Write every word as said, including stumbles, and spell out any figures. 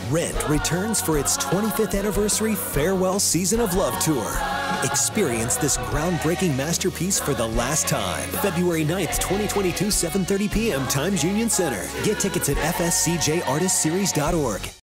Rent returns for its twenty-fifth anniversary Farewell Season of Love Tour. Experience this groundbreaking masterpiece for the last time. February ninth, twenty twenty-two, seven thirty p m Times Union Center. Get tickets at f s c j artist series dot org.